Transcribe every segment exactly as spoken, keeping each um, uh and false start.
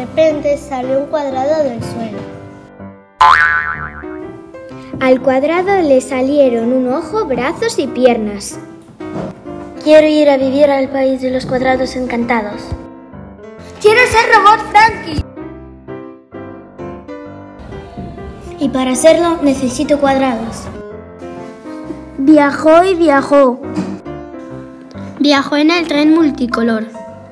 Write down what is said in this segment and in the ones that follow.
repente salió un cuadrado del suelo. Al cuadrado le salieron un ojo, brazos y piernas. Quiero ir a vivir al país de los cuadrados encantados. ¡Quiero ser Robot Frankie! Y para hacerlo necesito cuadrados. Viajó y viajó. Viajó en el tren multicolor.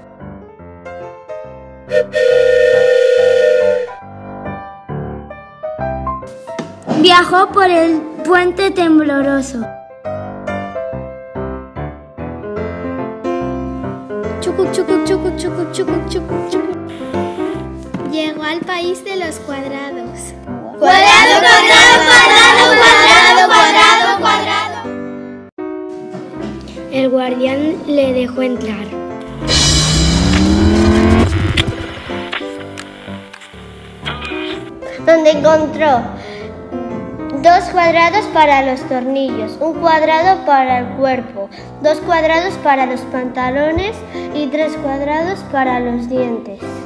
Viajó por el puente tembloroso. Chucu, chucu, chucu, chucu, chucu, chucu, chucu. Llegó al país de los cuadrados. ¡Cuadrado, cuadrado, cuadrado, cuadrado, cuadrado, cuadrado! El guardián le dejó entrar. Donde encontró dos cuadrados para los tornillos, un cuadrado para el cuerpo, dos cuadrados para los pantalones y tres cuadrados para los dientes.